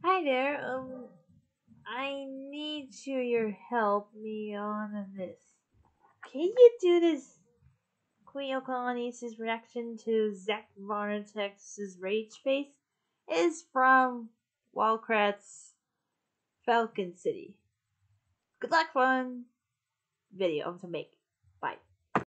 Hi there. I need your help me on this. Can you do this? Queen Oukanini's reaction to Zach Varmitech's rage face is from Wildcrat's Falcon City. Good luck, fun video to make.